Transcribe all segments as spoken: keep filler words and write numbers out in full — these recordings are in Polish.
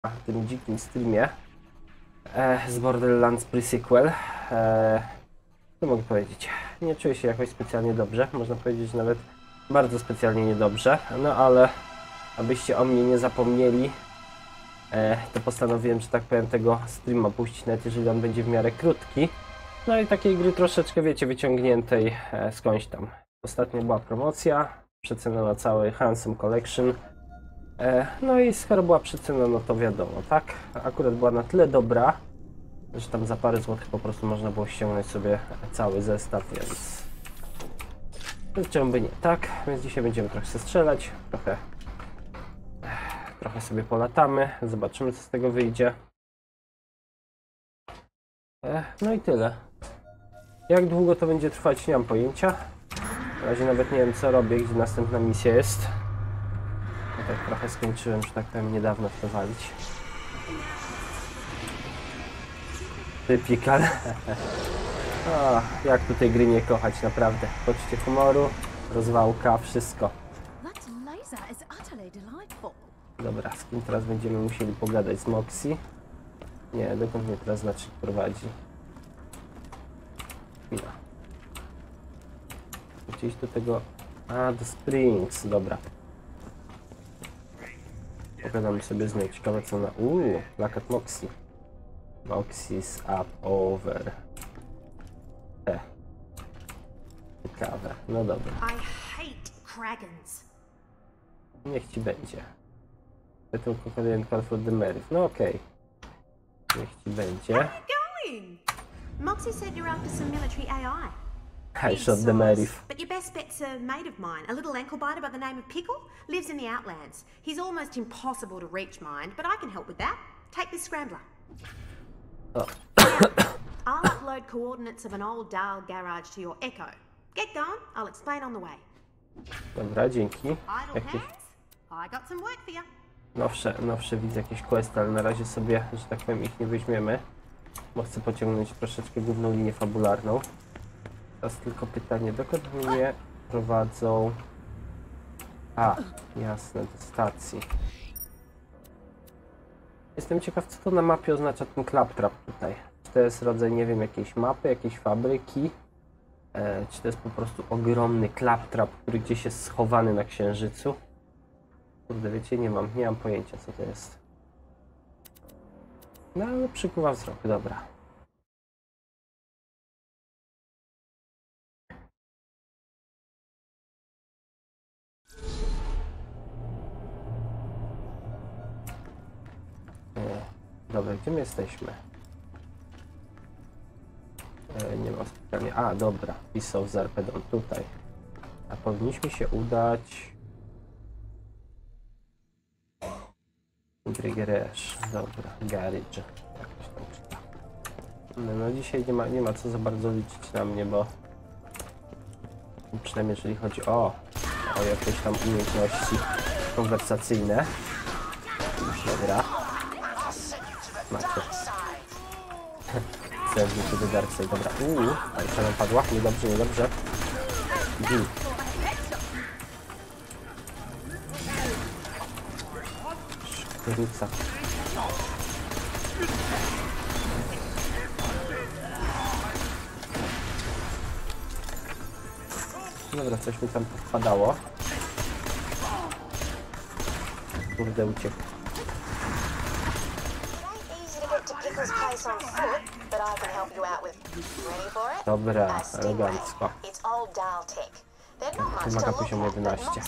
w tym dzikim streamie e, z Borderlands Pre-Sequel. E, co mogę powiedzieć? Nie czuję się jakoś specjalnie dobrze, można powiedzieć nawet bardzo specjalnie niedobrze, no ale abyście o mnie nie zapomnieli, e, to postanowiłem, że tak powiem, tego streama puścić, nawet jeżeli on będzie w miarę krótki. No i takiej gry troszeczkę, wiecie, wyciągniętej e, skądś tam. Ostatnio była promocja, przecena na cały Handsome Collection. E, no i skoro była przecena, no to wiadomo, tak? Akurat była na tyle dobra, że tam za parę złotych po prostu można było ściągnąć sobie cały zestaw, więc... czemu by nie, tak? Więc dzisiaj będziemy trochę się strzelać, trochę... trochę sobie polatamy, zobaczymy, co z tego wyjdzie. E, no i tyle. Jak długo to będzie trwać, nie mam pojęcia. Na razie nawet nie wiem, co robię, gdzie następna misja jest. Ja tak trochę skończyłem, że tak powiem, niedawno w to walić. Typikal. O, jak tu tej gry nie kochać, naprawdę. Poczucie humoru, rozwałka, wszystko. Dobra, z kim teraz będziemy musieli pogadać? Z Moxie? Nie, dokąd mnie teraz znaczy prowadzi? Chwila. Gdzieś do tego... A, do Springs, dobra. Pogadamy sobie z nią. Ciekawe co na... Uuu, plakat Moxie. Moxie's up over. E. Ciekawe, no dobra. Niech ci będzie. Little Crocodile Call for the Merif. No okej. Okay. Niech ci będzie. Moxie said you're after some military A I. I shot the Merif. But your best bet's a mate of mine, a little ankle biter by the name of Pickle, lives in the Outlands. He's almost impossible to reach, mind, but I can help with that. Take this scrambler. Oh. I'll upload coordinates of an old Dahl garage to your Echo. Get going, I'll explain on the way. Dobra, dzięki. Idle Jakieś hands? I got some work for you. nowsze, nowsze widzę jakieś questy, ale na razie sobie, że tak powiem, ich nie weźmiemy. Bo chcę pociągnąć troszeczkę główną linię fabularną. Teraz tylko pytanie, dokąd mnie prowadzą... A, jasne, do stacji. Jestem ciekaw, co to na mapie oznacza ten claptrap tutaj. Czy to jest rodzaj, nie wiem, jakiejś mapy, jakiejś fabryki? E, czy to jest po prostu ogromny claptrap, który gdzieś jest schowany na Księżycu? Kurde, wiecie, nie mam, nie mam pojęcia, co to jest. No, ale przykuwa wzrok, dobra. Dobra, gdzie my jesteśmy? E, nie ma specjalnie. A, dobra. Pisał z Arpedon tutaj. A powinniśmy się udać... Griggeresz. Dobra, garage. Jakoś tam czyta. No, no dzisiaj nie ma, nie ma co za bardzo liczyć na mnie, bo... Przynajmniej jeżeli chodzi o... o jakieś tam umiejętności konwersacyjne. Dobra. Macie. Zerwnie się do Darkside, dobra. Uuu, ale co nam padła? Niedobrze, niedobrze. Gin. Szkryca. Dobra, coś mi tam wpadało. Kurde, uciekł. Dobra, elegancko. Wymaga poziom jedenaście.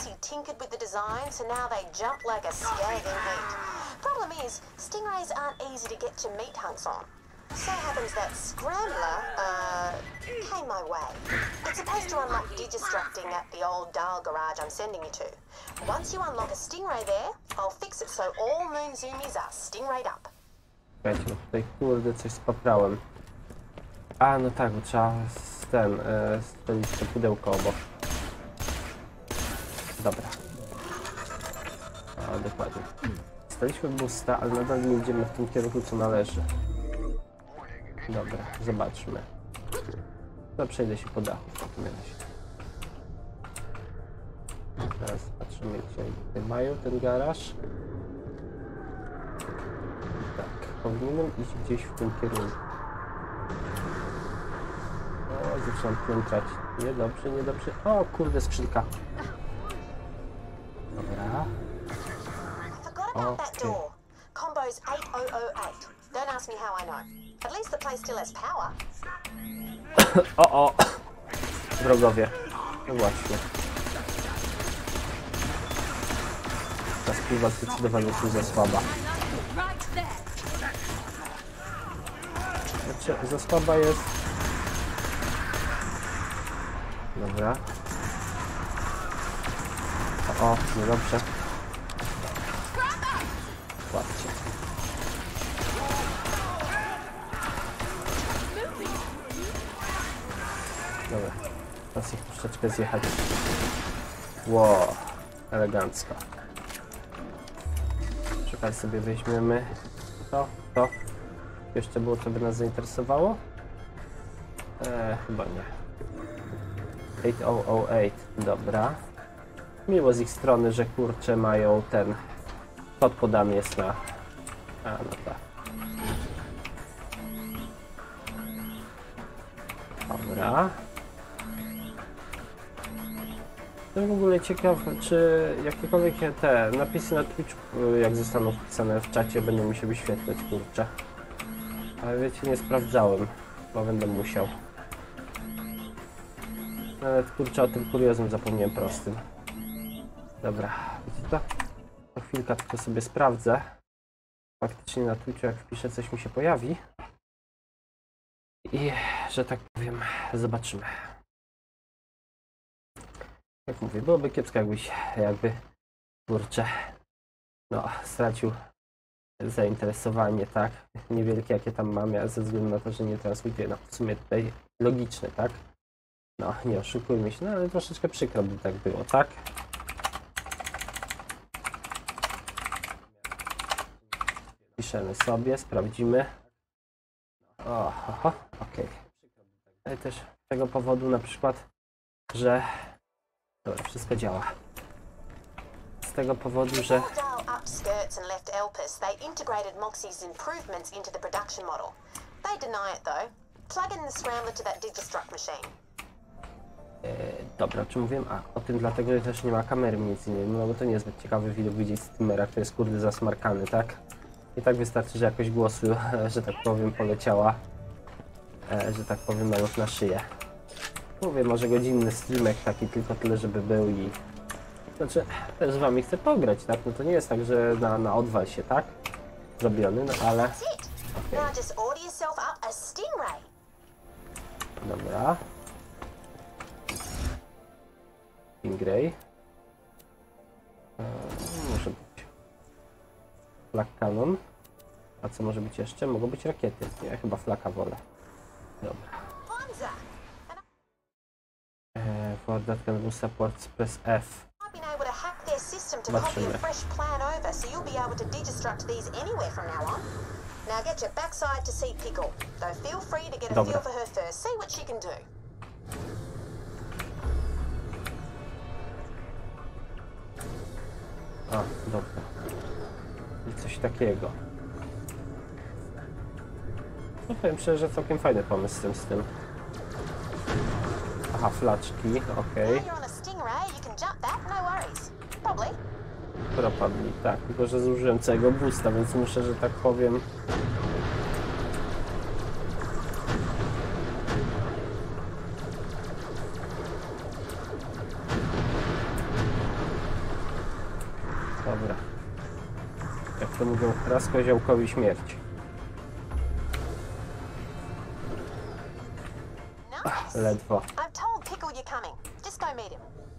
Problem is, stingrays aren't easy to get to meat hunts on. So happens that Scrambler, uh, came my way. It's supposed to unlock digistructing at the old Dahl garage I'm sending you to. Once you unlock a stingray there, I'll fix it so all Moon Zoomies are stingrayed up. Słuchajcie, no tutaj kurde coś spaprałem. A, no tak, bo trzeba z ten, e, stolić to pudełko obok. Dobra. A, dokładnie. Staliśmy busta, ale nadal nie idziemy w tym kierunku, co należy. Dobra, zobaczmy. No, przejdę się po dachu w takim razie. Teraz patrzymy, gdzie mają ten garaż. Powinienem iść gdzieś w tym kierunku. O, zaczynam plączać. Niedobrze, niedobrze. O, kurde, skrzynka. Dobra. I forgot about that Okay. door. Combo's eight thousand eight. Don't ask me how I know. At least the place still has power. O, o! Wrogowie. No właśnie. Ta spływa zdecydowanie jest za słaba. Znaczy, za słaba jest... Dobra. O, o, niedobrze. Łapcie. Dobra. Teraz ich troszeczkę zjechać. Wow, elegancko. Czekaj, sobie weźmiemy to, to. Jeszcze było, co by nas zainteresowało? Eee, chyba nie. osiem tysięcy osiem, dobra. Miło z ich strony, że kurcze mają ten... Kod podany jest na... A, no tak. Dobra. Jestem w ogóle ciekaw, czy jakiekolwiek te napisy na Twitchu, jak zostaną wpisane w czacie, będą mi się wyświetlać, kurczę. Ale wiecie, nie sprawdzałem, bo będę musiał. Nawet kurczę, o tym kuriozum zapomniałem prostym. Dobra, wiecie to? To chwilkę tylko sobie sprawdzę. Faktycznie na Twitchu, jak wpiszę, coś mi się pojawi. I, że tak powiem, zobaczymy. Jak mówię, byłoby kiepsko, jakbyś jakby, kurczę, no, stracił zainteresowanie, tak? Niewielkie, jakie tam mamy, a ze względu na to, że nie transmituję, no, w sumie tutaj logiczne, tak? No, nie oszukujmy się, no, ale troszeczkę przykro by tak było, tak? Piszemy sobie, sprawdzimy. O, oho, okej. Okay. Też z tego powodu na przykład, że... Dobra, wszystko działa. Z tego powodu, że... Before Dahl upped skirts and left Elpis, they integrated Moxie's improvements into the production model. They deny it though. Plug in the scrambler to that Digistruct machine. E, dobra, czy mówiłem? A, o tym dlatego, że też nie ma kamery między innymi, no bo to niezbyt ciekawy widok widzieć streamera, który jest kurde zasmarkany, tak? I tak wystarczy, że jakoś głosu, że tak powiem, poleciała, e, że tak powiem, nawet na szyję. Mówię, może godzinny streamek taki, tylko tyle, żeby był i... Znaczy, też z wami chcę pograć, tak? No to nie jest tak, że na, na odwal się, tak? Zrobiony, no ale... That's it. Now just order yourself up a Stingray. Dobra. Stingray. Eee, może być. Flak Cannon. A co może być jeszcze? Mogą być rakiety. Ja chyba flaka wolę. Dobra. Bonza. Eee, for that can support press F. I've been able to hack their system to copy a fresh plan over, so you'll be able to Digistruct these anywhere from now on. Now get your backside to see Pickle, though feel free to get a Dobra. feel for her first, see what she can do. A, dobra. I coś takiego. No powiem szczerze, że całkiem fajny pomysł z tym, z tym. Aha, flaczki, okej. Now you're on a Stingray, you can jump back, no worries. Probably. Propadli, tak, tylko że zużyłem całego boosta, więc muszę, że tak powiem... Dobra. Jak to mówią, raz koziołkowi śmierć. Nice. Ledwo. I've told Pickle you're coming. Just go meet him.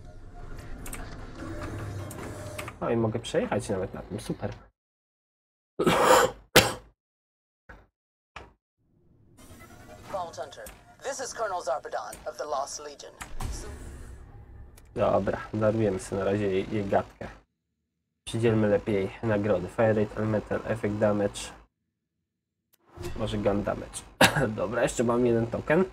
No i mogę przejechać nawet na tym, super. Vault Hunter, this is Colonel Zarpedon of the Lost Legion. Dobra, darujemy sobie na razie jej, jej gadkę. Przydzielmy lepiej nagrody. Fire rate, elemental, effect damage. Może gun damage. Dobra, jeszcze mam jeden token.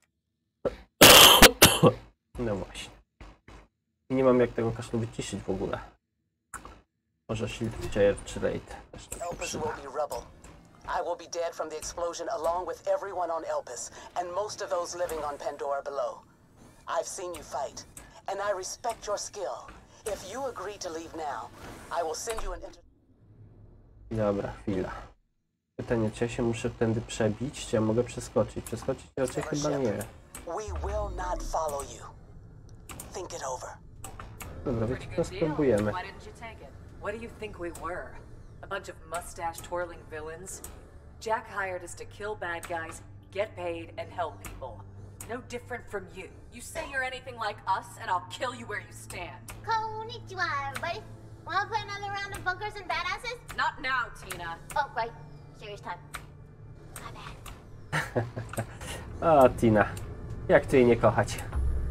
No właśnie. I nie mam jak tego kaszlu wyciszyć w ogóle. Może shield charge rate też to się Elpis przyda. will be rubble. I will be dead from the explosion along with everyone on Elpis and most of those living on Pandora below. I've seen you fight, and I respect your skill. If you agree to leave now, I will send you an inter... Dobra, chwila. Pytanie, czy ja się muszę tędy przebić, czy ja mogę przeskoczyć? Przeskoczyć raczej chyba nie. We will not follow you. Think it over. Dobra, wiecie co, spróbujemy. Why didn't you take it? What do you think we were? A bunch of mustache-twirling villains? Jack hired us to kill bad guys, get paid, and help people. No different from you. You say you're anything like us, and I'll kill you where you stand. Konnichiwa, everybody. Wanna play another round of bunkers and badasses? Not now, Tina. Oh, right. Serious time. My bad. O, Tina. Jak tu jej nie kochać?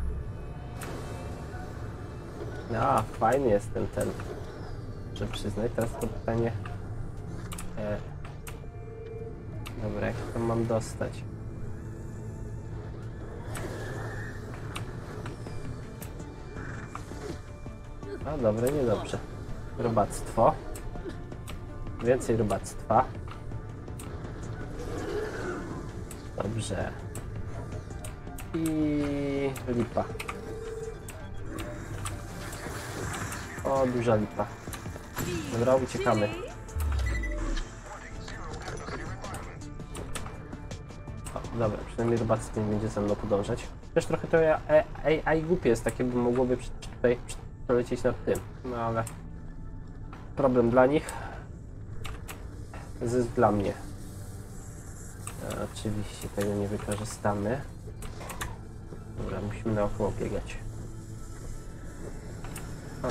No, fajny jest ten ten. Muszę przyznać, teraz to pytanie. E... Dobra, jak to mam dostać? A dobre, niedobrze. Robactwo. Więcej robactwa. Dobrze. I lipa. O, duża lipa. Dobra, uciekamy. O, dobra, przynajmniej robactwo nie będzie ze mną podążać. Też trochę to A I głupie jest, takie by mogłoby tutaj przelecieć nad tym. No ale problem dla nich, zysk dla mnie. E, oczywiście tego nie wykorzystamy. Dobra, musimy naokoło biegać. O.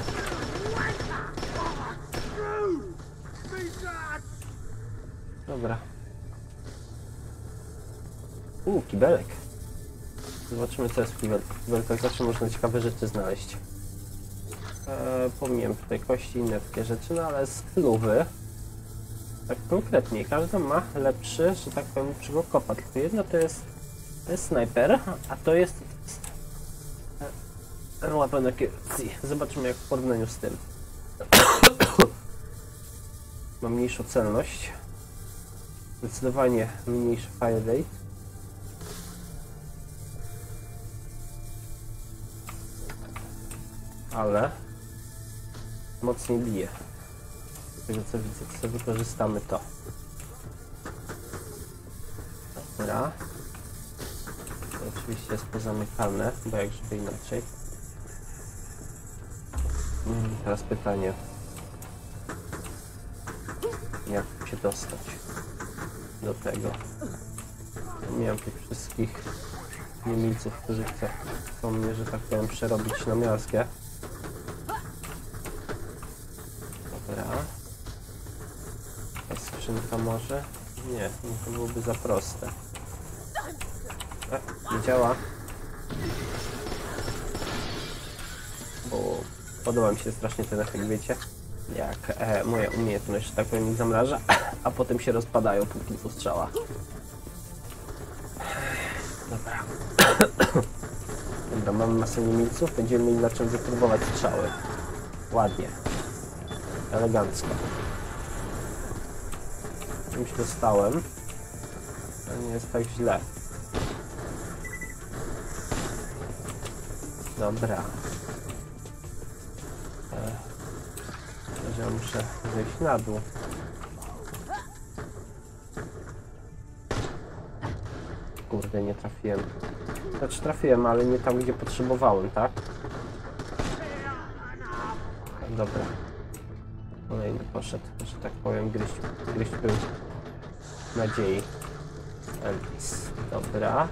Dobra. Uuu, kibelek. Zobaczymy, co jest w kibelku. W kibelkach zawsze można ciekawe rzeczy znaleźć. Eee, pomijam tutaj kości i inne takie rzeczy, no ale z luwy, tak konkretnie, każda ma lepszy, że tak powiem, lepszego kopa. Tylko jedno to jest, to jest snajper, a to jest weapon accuracy. Zobaczymy, jak w porównaniu z tym. Ma mniejszą celność, zdecydowanie mniejszy fire rate. Ale mocniej bije. Z tego co widzę, to sobie wykorzystamy to. Dobra. To oczywiście jest pozamykane, bo jak żeby inaczej. Teraz pytanie. Jak się dostać do tego? Miałem tych wszystkich niemilców, którzy chcą mnie, że tak powiem, przerobić na miazgę. Dobra. Ta skrzynka może? Nie, to byłoby za proste. E, nie działa. Bo podoba mi się strasznie ten efekt, wiecie? Jak e, moja umiejętność, że tak powiem, ich zamraża, a potem się rozpadają po kilku strzałach. Dobra. Dobra, mamy masę niemilców, będziemy mieli na czym wypróbować strzały. Ładnie. Elegancko. Czymś dostałem. To nie jest tak źle. Dobra. E, że ja muszę zejść na dół. Kurde, nie trafiłem. Znaczy trafiłem, ale nie tam, gdzie potrzebowałem, tak? Dobra. Kolejny poszedł, że tak powiem, gryźć, gryźć był nadziei. Elvis. Dobra.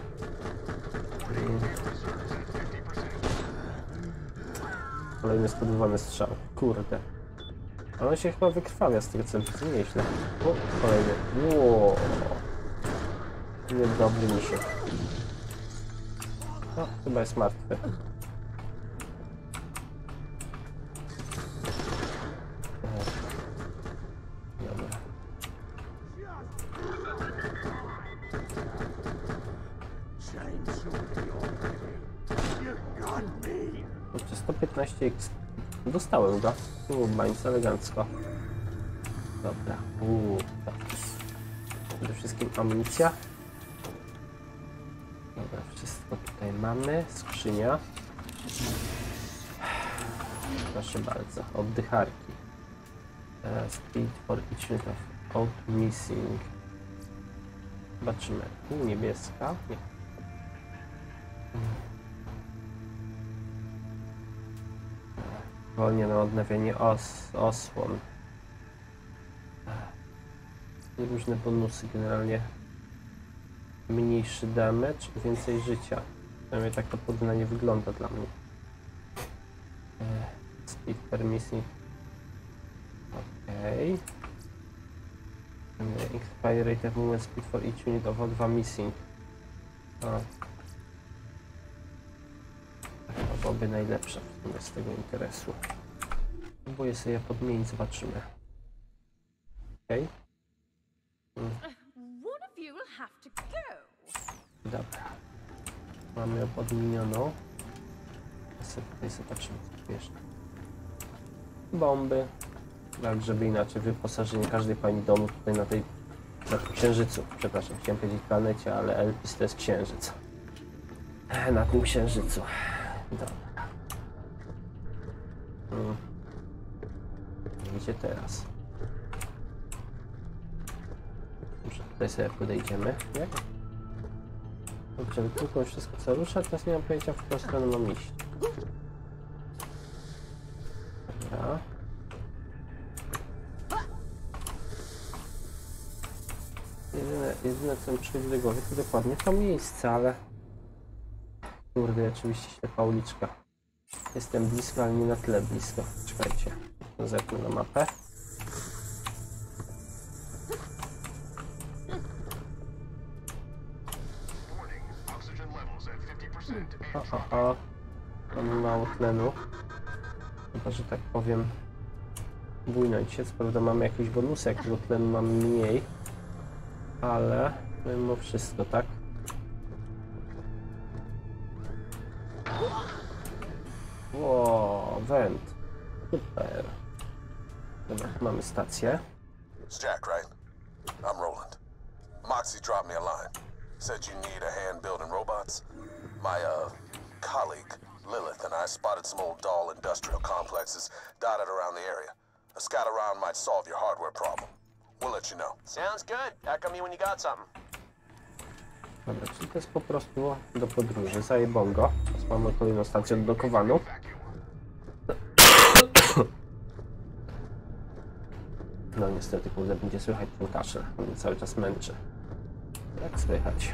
Kolejny spodobany strzał. Kurde. Ale on się chyba wykrwawia z tego, co widzę. Nieźle. O, kolejny. Wow. Niedobry mi się. No, chyba jest martwy. Dobra. Kurczę, sto piętnaście X. Dostałem go. Uuu, bańce elegancko. Dobra. Uuu, tak. Przede wszystkim amunicja. Dobra, wszystko tutaj mamy. Skrzynia. Proszę bardzo, oddycharki. Uh, speed for each unit of out missing. Zobaczymy. Niebieska. Nie. Wolnie na odnawianie os, osłon. I różne bonusy generalnie. Mniejszy damage i więcej życia. Przynajmniej tak to porównanie wygląda dla mnie. Speed per missing. Okej. Okay. Expire rate of movement speed for each unit of O dwa missing. O. To byłoby najlepsze z tego interesu. Próbuję sobie je podmienić, zobaczymy. Okej. Okay. One of you will have to go. Dobra. Mamy ją podmienioną. Sobie tutaj zobaczymy, co tu jeszcze. Bomby. Tak, żeby inaczej wyposażenie każdej pani domu tutaj na tej na tym księżycu. Przepraszam, chciałem powiedzieć planecie, ale Elpis to jest księżyc. Na tym księżycu. Dobra. Hmm. Gdzie teraz? Może tutaj sobie podejdziemy, nie? Dobrze, wytłukłem wszystko co rusza, teraz nie mam pojęcia, w którą stronę mam iść. Dobra. Jedyne, jedyne co mi przychodzi do głowy to dokładnie to miejsce, ale... Kurde, oczywiście ślepa uliczka. Jestem blisko, ale nie na tyle blisko. Czekajcie, zerknę na mapę. O, o, o. Mamy mało tlenu. Chyba, że tak powiem, bujnąć się. Co prawda mamy jakieś bonusy, jak tego tlenu mamy mniej. Ale mimo wszystko, tak? Wow, węd. Super. Dobra, mamy stację. It's Jack, right? I'm Roland. Moxie dropped me a line. Said you need a hand building robots. My, uh, colleague, Lilith, and I spotted some old doll industrial complexes dotted around the area. A scout around might solve your hardware problem. We'll let you know. Sounds good. How come you when you got something? Dobra, czyli to jest po prostu do podróży. Zajebongo. Teraz mamy kolejną stację odblokowaną. No niestety, kurde, będzie słychać ten kaszel. On mnie cały czas męczy. Jak słychać?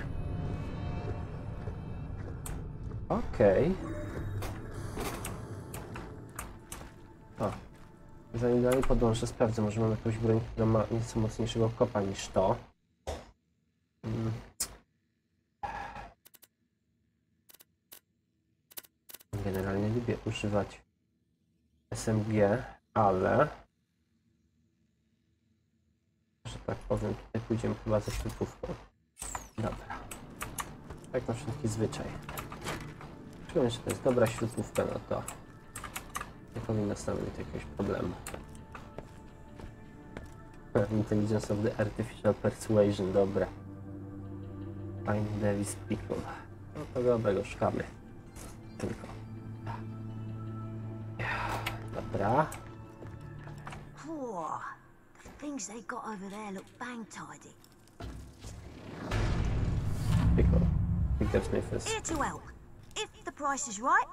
Okej. Okay. O. Zanim dalej podążę, sprawdzę, może mam jakąś broń, która ma nieco mocniejszego kopa niż to. Hmm. Generalnie lubię używać S M G, ale... że tak powiem, tutaj pójdziemy chyba ze śrutówką. Dobra. Tak na wszelki zwyczaj. Czuję, że to jest dobra śrutówka, no to nie powinno stanowić jakiegoś problemu. Intelligence of the Artificial Persuasion, dobra. Find Davis Pickle. No to dobrego szukamy. Tylko. Dobra. Whoa, the things they got over there look bang tidy. Pickle. Pickle Smithers. Here to help. If the price is right.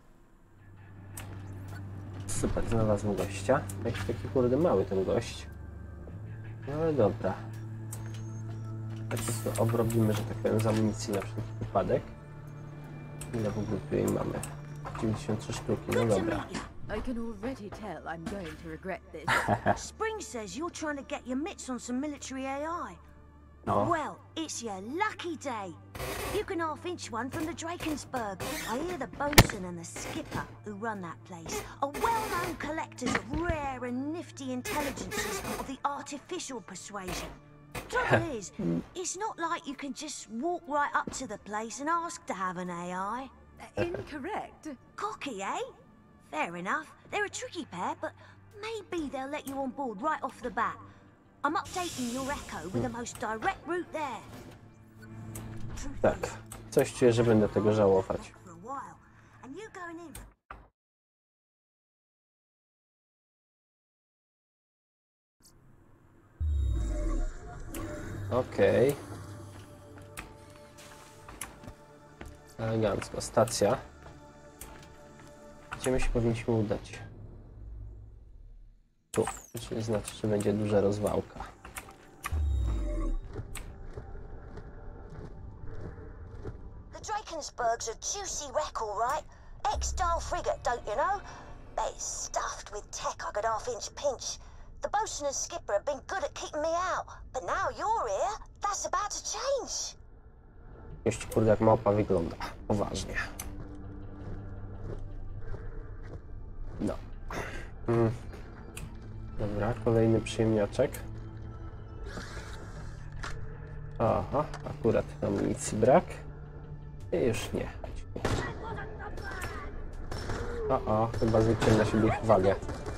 Super, znalazłem gościa. Jakiś taki kurde mały ten gość. No ale dobra. Tak to obrobimy, że tak powiem, z amunicji na wszelki wypadek. Ile w ogóle tutaj mamy? dziewięćdziesiąt trzy sztuki, no dobra. I can already tell I'm going to regret this. Spring says you're trying to get your mitts on some military A I. No. Well, it's your lucky day. You can half-inch one from the Drakensberg. I hear the bosun and the skipper who run that place are well-known collectors of rare and nifty intelligences of the artificial persuasion. Trouble is, it's not like you can just walk right up to the place and ask to have an A I. Incorrect. Cocky, eh? Fair enough. They're a tricky pair, but maybe they'll let you on board right off the bat. I'm updating your echo with the most direct route there. Tak. Coś czuję, że będę tego żałować. For a while, and you going in? Okej. Elegancko. Stacja. Gdzie my się powinniśmy udać? Tu. Czyli znaczy, że będzie duża rozwałka. The Drakensberg's a juicy wreck, all right. X-style frigate, don't you know? Bet it's stuffed with tech I could half-inch pinch. The bosun and skipper have been good at keeping me out, but now you're here, that's about to change. Jeszcze kurde jak małpa wygląda. Poważnie. No. Mm. Dobra, kolejny przyjemniaczek. Aha, akurat amunicji brak. I już nie. O, o, chyba zwróciłem na siebie ich uwagę.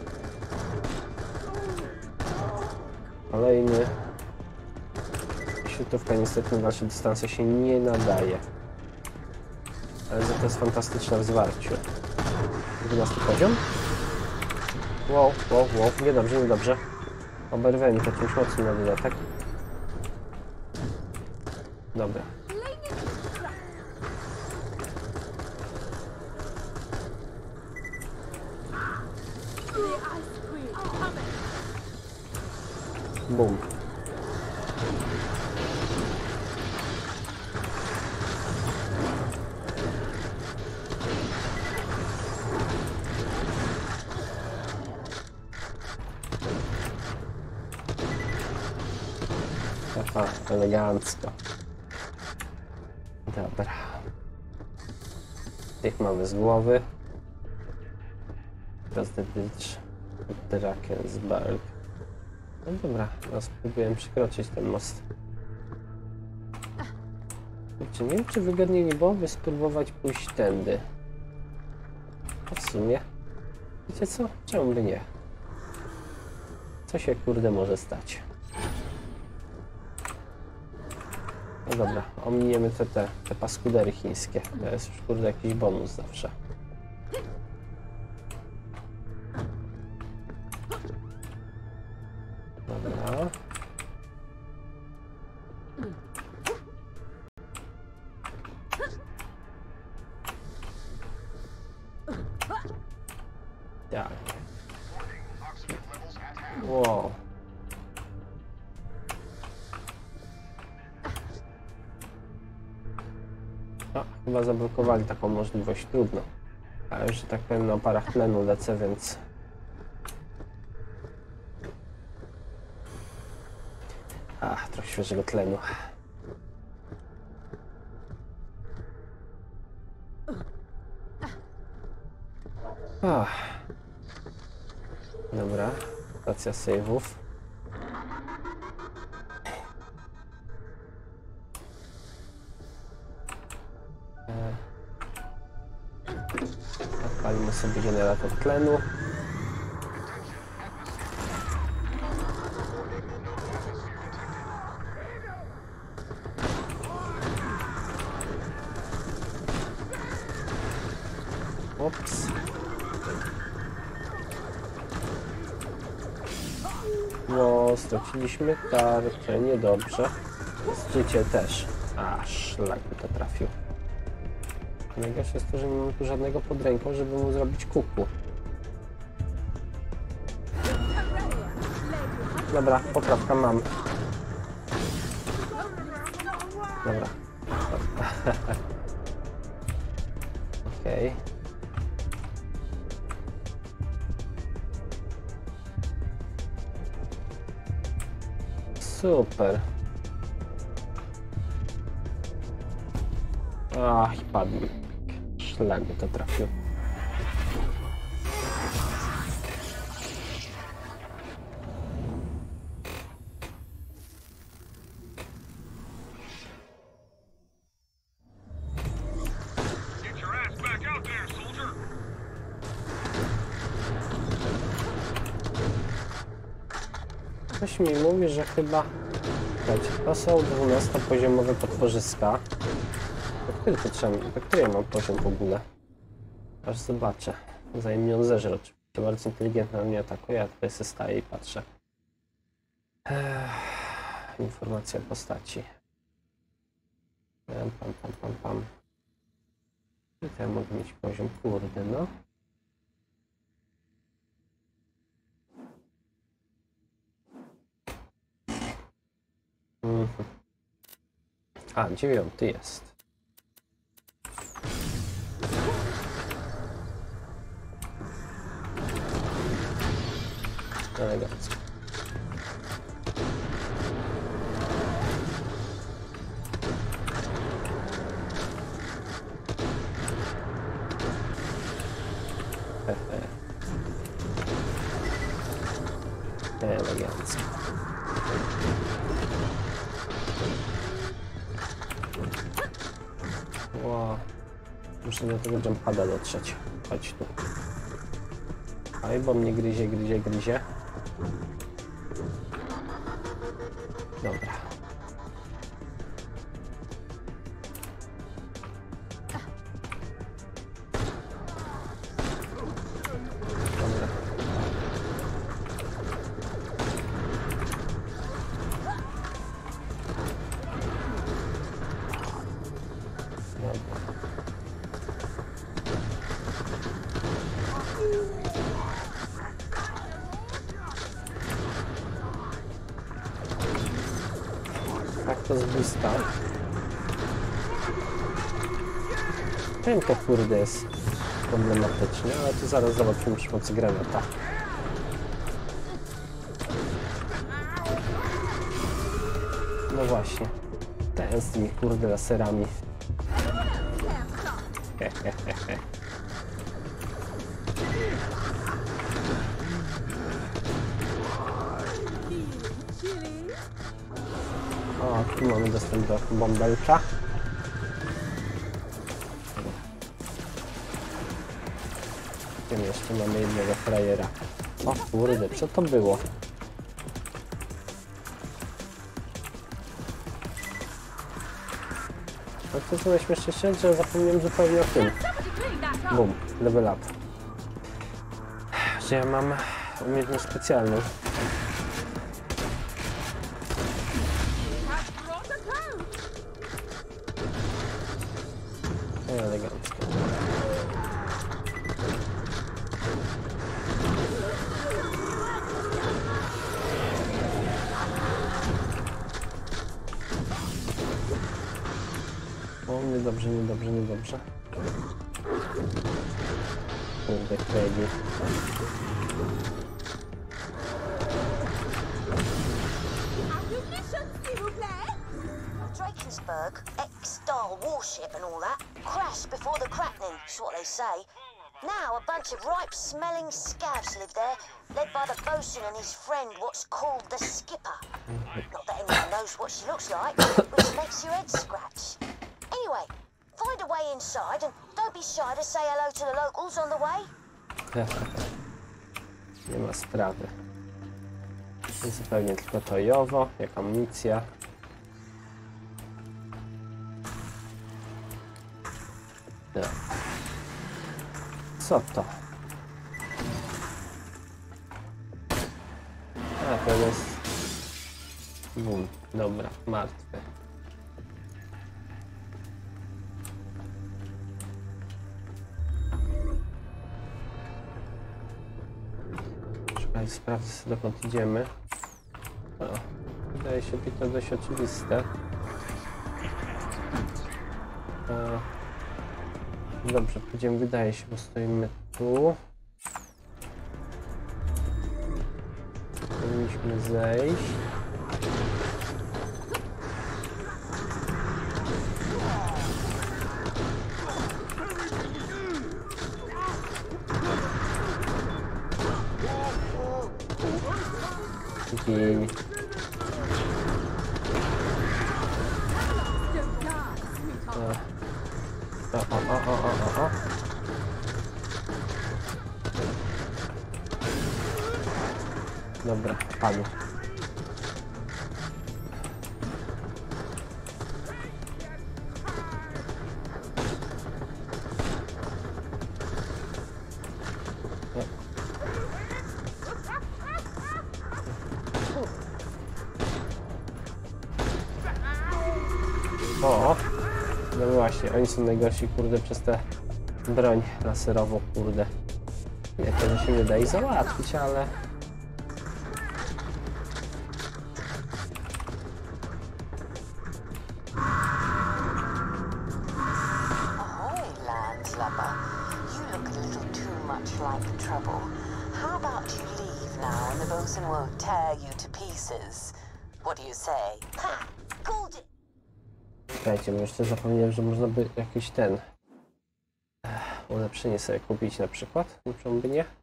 Kolejny. Świetówka niestety na dalsze dystanse się nie nadaje. Ale za to jest fantastyczna w zwarciu. dwunasty poziom? Wow, wow, wow, niedobrze, niedobrze. Oberwałem to czymś mocnym na dodatek. Dobra. Bum. Aha, elegancko. Dobra. Tych mamy z głowy. Teraz Drakensberg. Drakensberg. No dobra, teraz spróbuję przekroczyć ten most. Kurczę, nie wiem, czy wygodniej nie byłoby spróbować pójść tędy. A w sumie, wiecie co? Czemu by nie? Co się kurde może stać? No dobra, ominiemy te, te, te paskudery chińskie. To jest już kurde jakiś bonus zawsze. Dobra. Tak. Wow. A, chyba zablokowali taką możliwość. Trudno. Ale już, że tak powiem, na oparach tlenu lecę, więc... Ach, trochę świeżego tlenu. Ach. Dobra, stacja save'ów. Odpalimy sobie generator tlenu. Ops. No, straciliśmy tarczę, niedobrze. Życie też. A, szlak by to trafił. Najgorsze jest to, że nie mam tu żadnego pod ręką, żeby mu zrobić kuku. Dobra, poprawka mam. Dobra. Okej. Okay. Super. Ach, i padł. Szlak by to trafił. Coś mi mówi, że chyba... Słuchajcie, to są dwunastopoziomowe potworzyska. Do który to trzeba... Do której ja mam poziom w ogóle? Aż zobaczę. Zanim ją zeżrę. Oczywiście bardzo inteligentna na mnie atakuje, ja tutaj sobie staję i patrzę. Ech, informacja o postaci. Pam, pam, pam, pam, pam. Tutaj mogę mieć poziom, kurde, no. Mhm. A, dziewiąty jest. Elegancko. Hehe. Elegancko. Wow. Muszę do tego jumpada dotrzeć. Chodź tu. Aj, bo mnie gryzie, gryzie, gryzie. Dobra. Dobra. Dobra. Tak to z bliska. Wiem, to kurde jest problematycznie, ale to zaraz zobaczymy przy pomocy granata. No właśnie. Ten z tymi kurde laserami. Hehehehe. O, tu mamy dostęp do bąbelka. Tym jeszcze mamy jednego frajera. O kurde, co to było? No to co najśmieszniejsze, że zapomniałem zupełnie o tym. Bum, level up. Że ja mam umiejętność specjalną. Elegancko. O, niedobrze, niedobrze, niedobrze. Kurde, kredy. Drakensburg, X-Star warship and all that, crashed before the cracking, is what they say. Now a bunch of ripe-smelling scavs live there, led by the bosun and his friend, what's called the Skipper. Not that anyone knows what she looks like, which makes your head scratch. Anyway, find a way inside and don't be shy to say hello to the locals on the way. Nie ma sprawy. Zupełnie tylko to jowo, jak amunicja. No. Co to? A, to jest... Bum, dobra, martwy. Czekaj, sprawdzę sobie, dokąd idziemy. O, wydaje się być to dość oczywiste. O, dobrze, pójdziemy, wydaje się, bo stoimy tu. Powinniśmy zejść. I... O, o, o, o, o, o. Dobra, padł. O! No właśnie, oni są najgorsi, kurde, przez tę broń laserową, kurde. Nie, to się nie da ich załatwić, ale... Ahoy, landlubber. You look a little too much like trouble. How about you leave now and the bosun won't tear you to pieces? What do you say? Ha! Called it! Czekajcie, bo jeszcze zapomniałem, że można by jakiś ten... Ech, ulepszenie sobie kupić na przykład. Czemu by nie?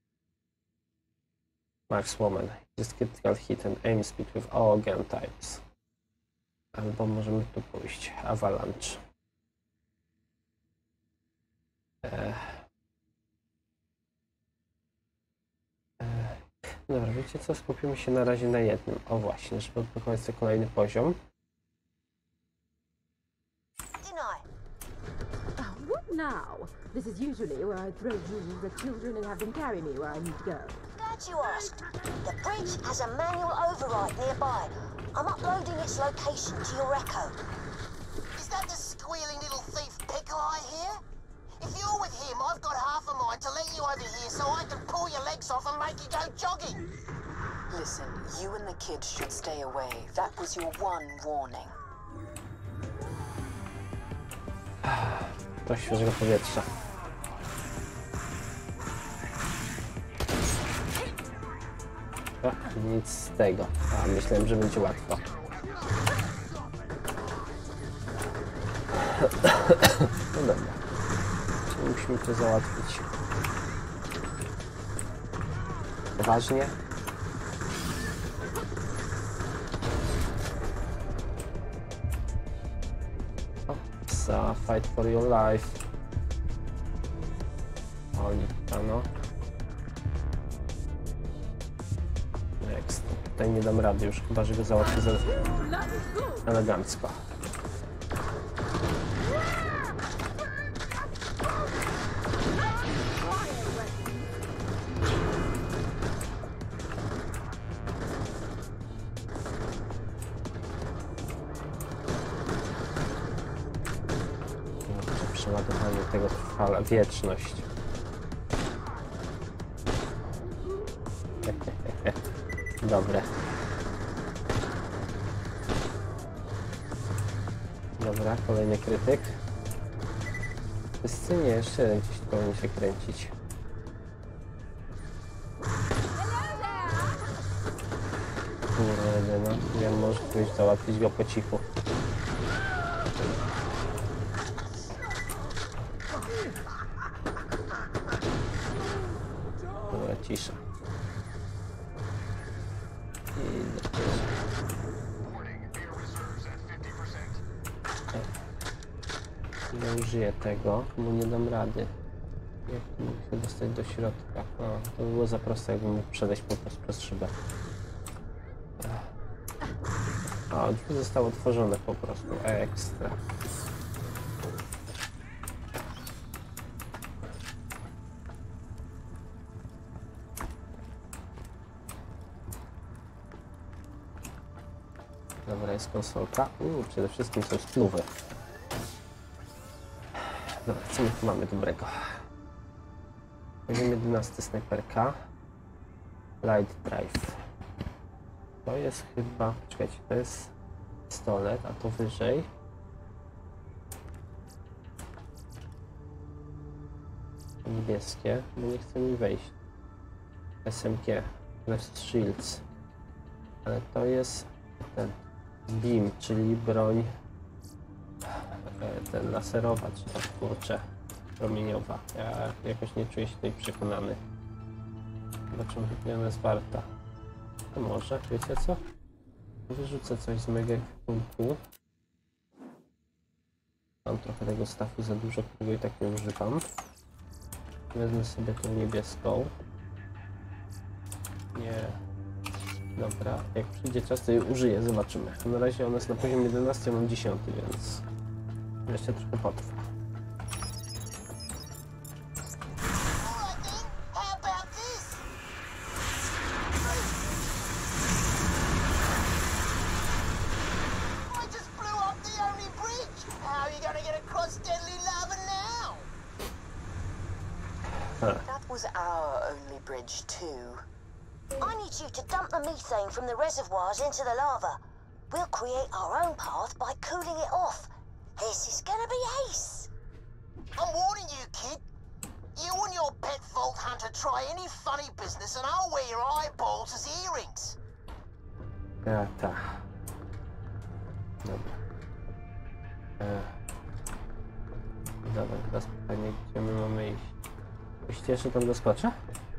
Markswoman. Just critical hit and aim speed with all gun types. Albo możemy tu pójść. Avalanche. Ech. Ech. Dobra, wiecie co? Skupimy się na razie na jednym. O właśnie, żeby wykonać sobie kolejny poziom. Oh, what now? This is usually where I throw jewels at children and have them carry me where I need to go. Glad you asked. The bridge has a manual override nearby. I'm uploading its location to your Echo. Is that the squealing little thief Pickle I hear? If you're with him, I've got half a mind to let you over here so I can pull your legs off and make you go jogging. Listen, you and the kids should stay away. That was your one warning. To świeżego powietrza. O, nic z tego. A, myślałem, że będzie łatwo. No dobra. Czyli musimy to załatwić. Poważnie? Psa, fight for your life. Oni to no. Next. Tutaj nie dam rady już, chyba że go załatwię za elegancko. Przeładowanie tego trwa wieczność. Dobre. Dobra, kolejny krytyk. Wszyscy nie, jeszcze jeden gdzieś powinien się kręcić. Kurde, no. Ja może pójść załatwić go po cichu. Dobra, cisza. I nie użyję tego, bo nie dam rady. Jak tu mogę się dostać do środka? O, to by było za proste, jakbym mógł przejść po prostu przez szybę. O, drzwi zostały otworzone po prostu. Ekstra. Dobra, jest konsolka. Uuu, przede wszystkim są spluwy. Dobra, co my tu mamy dobrego? Poziom jedenasty, snajperka. Light drive. To jest chyba... Czekajcie, to jest pistolet, a to wyżej. Niebieskie, bo nie chce mi wejść. S M G, Left Shields. Ale to jest ten beam, czyli broń ten laserowa, czy tak kurczę, promieniowa. Ja jakoś nie czuję się tutaj przekonany. Zobaczymy, jak ona jest warta. To może, wiecie co? Wyrzucę coś z mega punktu. Mam trochę tego stafu za dużo, którego i tak nie używam. Wezmę sobie tą niebieską. Nie. Dobra, jak przyjdzie czas, to jej użyję, zobaczymy. Na razie ona jest na poziomie jedenastym, mam dziesiąty, więc jeszcze trochę potrwa. I just blew up the only bridge! That was our only bridge too. I need you to dump the methane from the reservoirs into the lava. We'll create our own path by cooling it off. This is gonna be ace. I'm warning you, kid. You and your pet Vault Hunter try any funny business and I'll wear your eyeballs as earrings. Ja, tak. Dobra. E... Dobra, teraz pytanie, gdzie my mamy iść? Myślicie, że tam doskoczę?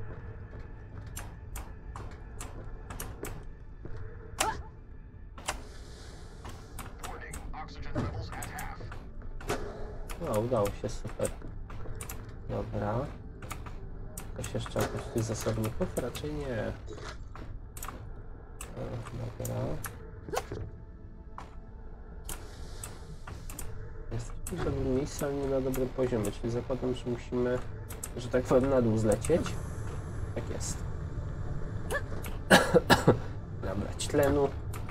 No, udało się, super. Dobra. Ktoś jeszcze oprócz tych zasobników? Raczej nie. O, dobra. Jest w dobrym miejscu, ale nie na dobrym poziomie, czyli zakładam, że musimy, że tak powiem, na dół zlecieć. Tak jest. Nabrać tlenu.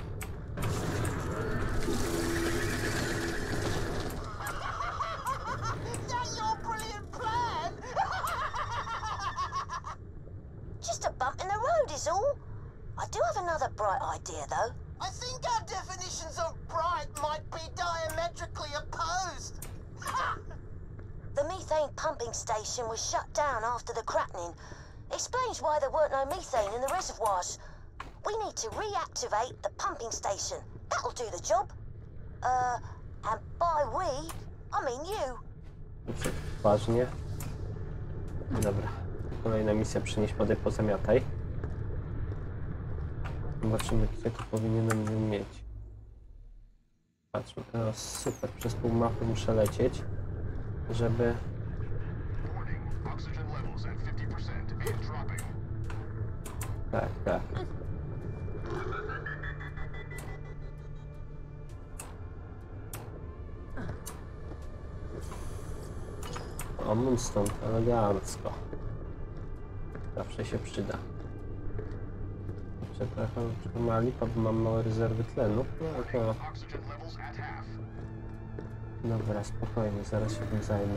Just a bump in the road is all. I do have another bright idea, though. I think our definitions of bright might be diametrically opposed. The methane pumping station was shut down after the cracking. Explains why there weren't no methane in the reservoirs. We need to reactivate the pumping station. That'll do the job. Uh, and by we, I mean you. Ważnie. Dobra. Kolejna misja, przynieść wodę, pozamiataj. Zobaczymy, gdzie tu powinienem mieć. Patrzmy, o, super, przez pół mapy muszę lecieć, żeby... Tak, tak. O, Moonstone, elegancko. Zawsze się przyda. Jeszcze trochę ma lipa, bo mam małe rezerwy tlenu. No to... Dobra, spokojnie, zaraz się tym zajmę.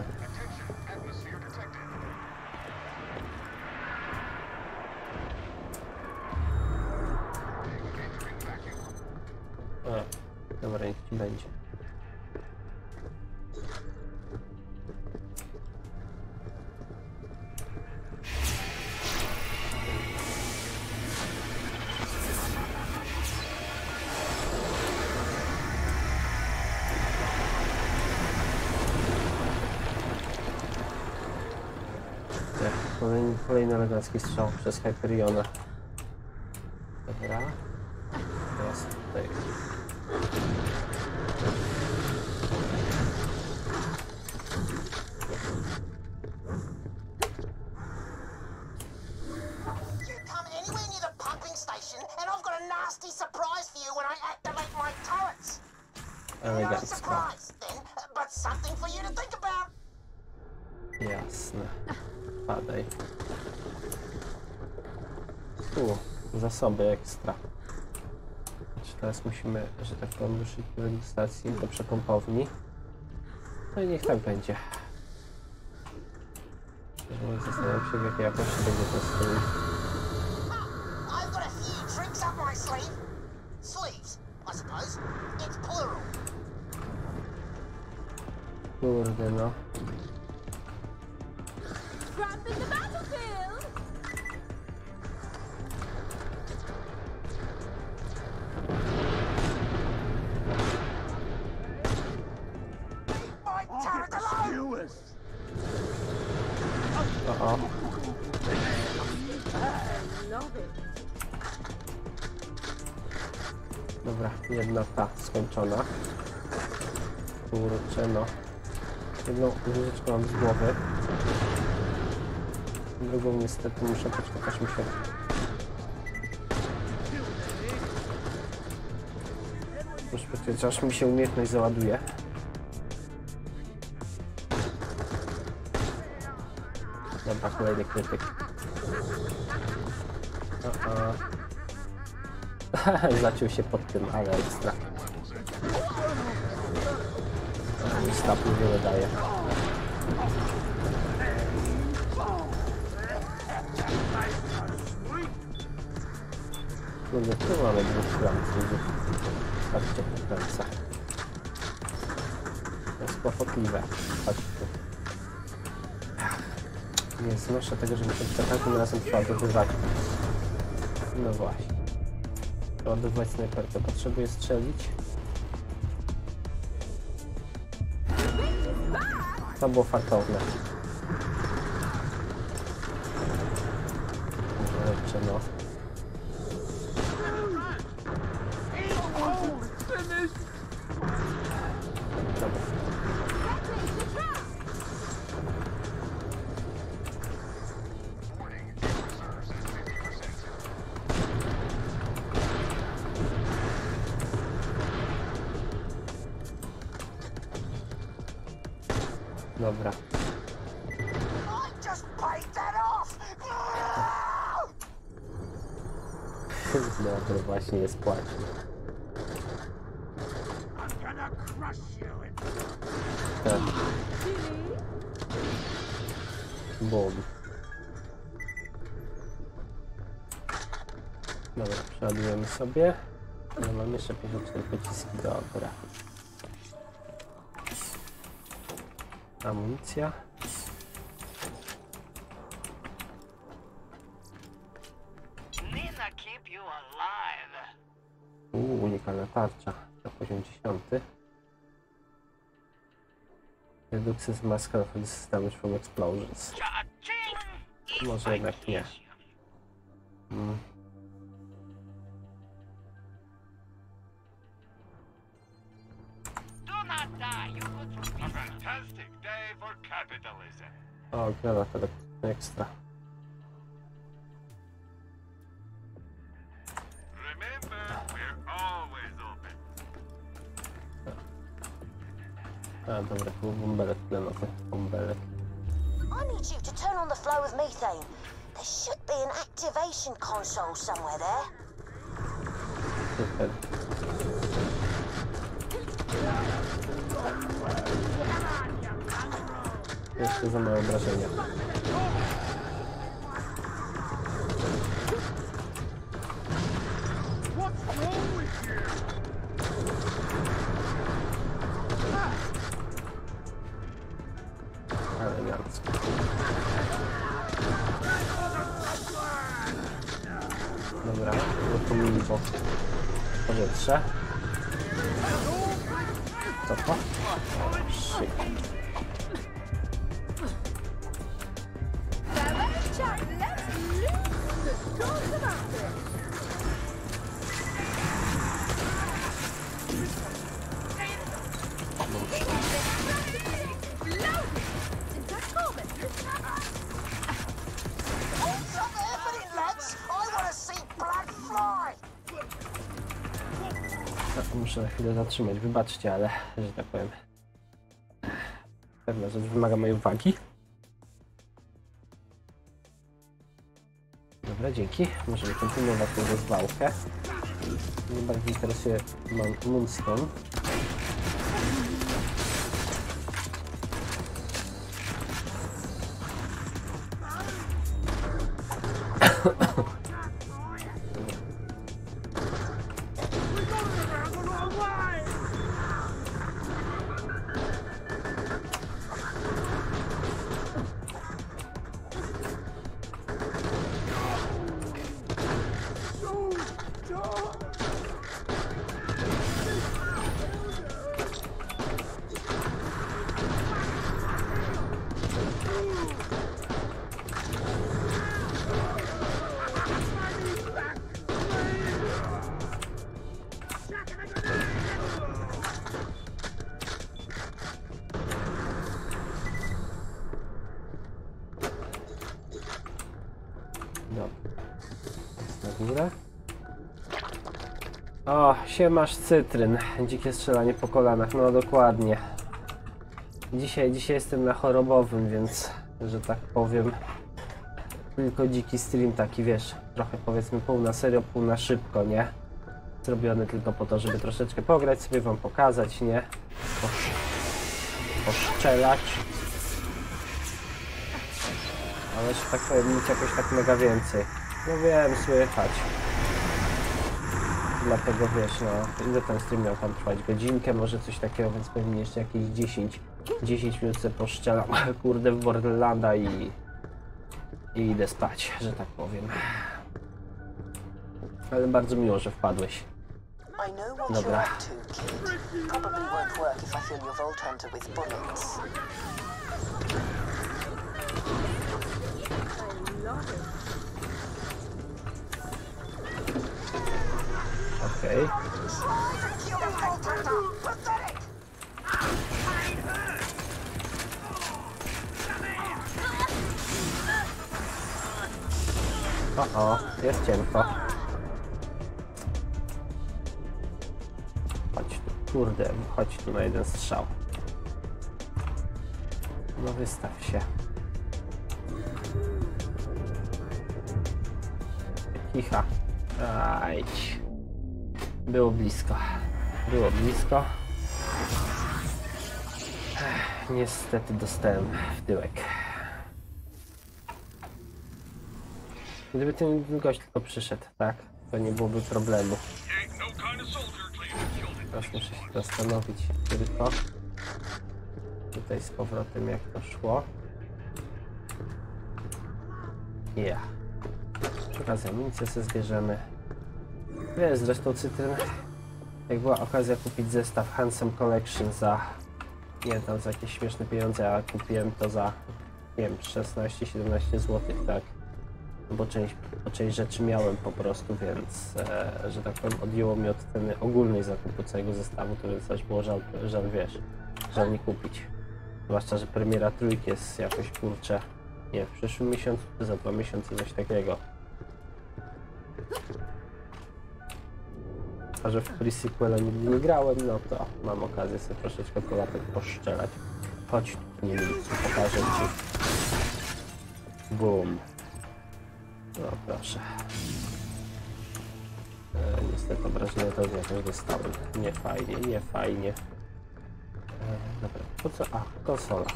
O, dobra, niech ci będzie. Kolejny, kolejny elegancki strzał przez Hyperiona. Dobra. Teraz tutaj. Come anywhere near the pumping station and I've got a nasty surprise for you when I activate my turrets. Not a Elegancko. surprise then, but something for you to think about. Jasne. Padaj. Tu, zasoby ekstra. Znaczy teraz musimy, że tak powiem, ruszyć do stacji, do przepompowni. No i niech tak będzie. Zastanawiam się, w jakiej jakości będzie ten strój. I've got a few tricks up my sleeve. Sleeves, I suppose. It's plural. Kurde no. Grabbing the battlefield! My turret alone! O, o. I love it. Dobra, jedna ta skończona. Kurczę no. Jedną różyczkę mam z głowy. Drugą niestety muszę poczekać, mi się... Muszę powiedzieć, aż mi się umiejętność załaduje. Dobra, kolejny krytyk. O, o. Zaciął się pod tym, ale ekstra. Stapu wiele daje. No nie, tu mamy dwóch klamców. Patrzcie, kręcę. To jest kłopotliwe. Chodź tu. Nie znoszę tego, że muszę za każdym razem przeładowywać. No właśnie. Przeładowywać snajperkę. Potrzebuję strzelić. To było fartowne. Lepsze, no. Dobra. Dobra. Dobra, właśnie jest płacz. Tak. Bum. Dobra, przeładujemy sobie. No, mam jeszcze pięćdziesiąt cztery pociski, dobra. Amunicja. Uuu, unikalna tarcza. Na poziom dziesiąty. Reduces mask of this damage from explosions. Może jednak nie. Hmm. O, granat ekstra. A, dobra, to był bąbelek tlenowy. Bąbelek. I need you to turn on the flow of methane. There should be an activation console somewhere there. Super. Jeszcze za małe obrażenia. Elegancko. Dobra, uruchomimy po powietrze. Co to? Shit. Muszę na chwilę zatrzymać, wybaczcie, ale, że tak powiem, pewna rzecz wymaga mojej uwagi. Dobra, dzięki. Możemy kontynuować tę rozwałkę. Mnie bardziej interesuje Moonstone. Na górę. O, siemasz cytryn. Dzikie strzelanie po kolanach, no dokładnie. Dzisiaj, dzisiaj jestem na chorobowym, więc, że tak powiem, tylko dziki stream taki, wiesz, trochę powiedzmy pół na serio, pół na szybko, nie? Zrobiony tylko po to, żeby troszeczkę pograć, sobie wam pokazać, nie? Po, poszczelać. Ale że tak powiem, nic jakoś tak mega więcej. No wiem, słychać. dlatego wiesz, no, ile ten stream miał tam trwać? Godzinkę, może coś takiego, więc pewnie jeszcze jakieś dziesięć, dziesięć minut sobie poszczelam, kurde, w Borderlanda i, i idę spać, że tak powiem. Ale bardzo miło, że wpadłeś. I know what Dobra. you're up to, kid. Probably won't work if I fill your Vault Hunter with bullets. Okej. O, o, jest cienko. Chodź tu, kurde, chodź tu na jeden strzał. No wystaw się. Kicha. Ajdź. Było blisko. Było blisko. Ech, niestety dostałem w tyłek. Gdyby ten gość tylko przyszedł, tak? To nie byłoby problemu. Teraz muszę się zastanowić tylko. Tutaj z powrotem jak to szło. Ja. Przy okazji amunicję sobie zbierzemy. Wiesz, zresztą Cytryn, jak była okazja kupić zestaw Handsome Collection za, nie tam za jakieś śmieszne pieniądze, a kupiłem to za, nie wiem, szesnaście siedemnaście złotych, tak? Bo część, bo część rzeczy miałem po prostu, więc, e, że tak powiem, odjęło mi od ceny ogólnej zakupu całego zestawu, to więc aż było żal, żal, wiesz, żal nie kupić. Zwłaszcza, że premiera trójki jest jakoś, kurczę, nie, w przyszłym miesiącu, czy za dwa miesiące, coś takiego. A że w pre-sequela nigdy nie grałem, no to mam okazję sobie troszeczkę polatek poszczelać. Chodź, nie wiem, co pokażę ci. Boom. No proszę. E, niestety obrażenia to jakoś dostałem. Nie fajnie, nie fajnie. E, dobra, po co? A, konsola.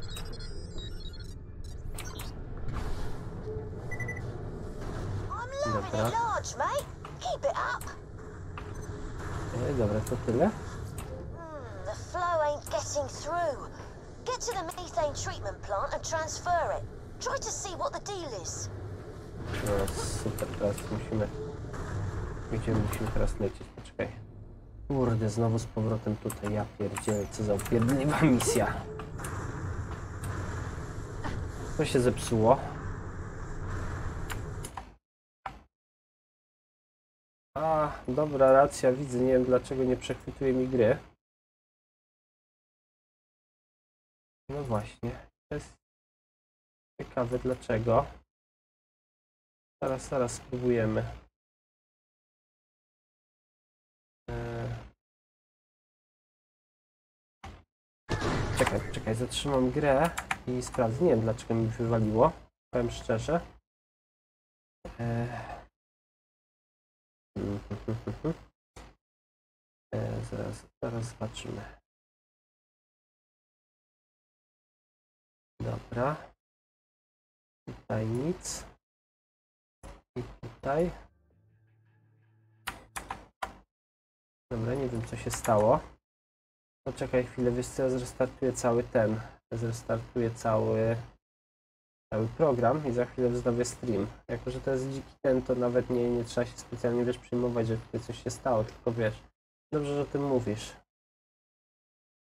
Dobra. Large, mate. Keep it up. E, dobra, to tyle. Hmm, the flow ain't getting through. Get to the methane treatment plant and transfer it. Try to see what the deal is. No super, teraz musimy... Gdzie musimy teraz lecieć? Poczekaj. Kurde, znowu z powrotem tutaj, ja pierdzielę, co za upierdliwa misja. To się zepsuło. A, dobra, racja, widzę, nie wiem dlaczego nie przechwytuje mi gry. No właśnie, to jest ciekawe dlaczego. Zaraz, zaraz spróbujemy. Eee... Czekaj, czekaj, zatrzymam grę i sprawdzę. Nie wiem dlaczego mi wywaliło, powiem szczerze. Eee... Eee, zaraz, zaraz zobaczymy. Dobra. Tutaj nic. I tutaj. Dobra, nie wiem co się stało. Poczekaj chwilę, wiesz co, ja zrestartuję cały ten. Zrestartuję cały cały program i za chwilę wznowię stream. Jako że to jest dziki ten, to nawet nie, nie trzeba się specjalnie wiesz przejmować, że tutaj coś się stało, tylko wiesz. Dobrze, że o tym mówisz.